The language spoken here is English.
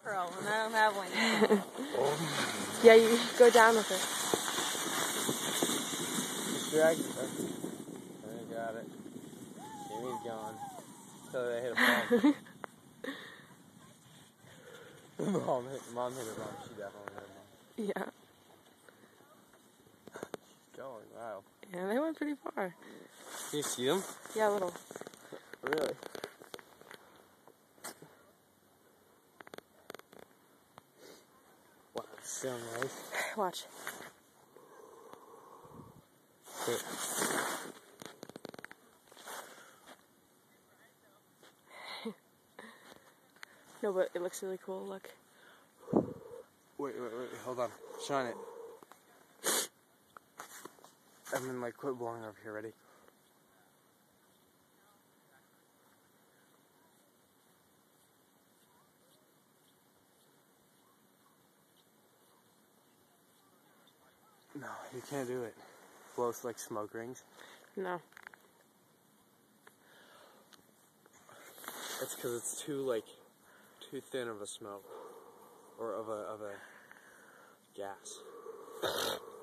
mackerel, and I don't have one. Yeah, you go down with it. Drag it. I got it. Jamie's gone. So they hit a bomb. Mom hit a bomb. She definitely hit a bomb. Yeah. She's going, wow. Yeah, they went pretty far. Can you see them? Yeah, a little. Really? Wow, it's so nice. Watch. Good. No, but it looks really cool. Look. Wait, hold on. Shine it. And then, like, quit blowing up here. Ready? No, you can't do it. Blow like smoke rings. No. It's because it's too thin of a smoke, or of a gas.